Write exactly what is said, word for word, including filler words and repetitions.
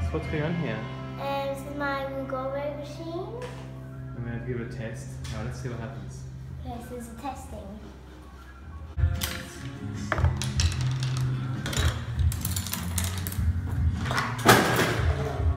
What's going on here? Um, this is my Rube Goldberg machine. I'm going to give it a test. Now let's see what happens. Yes, this is testing.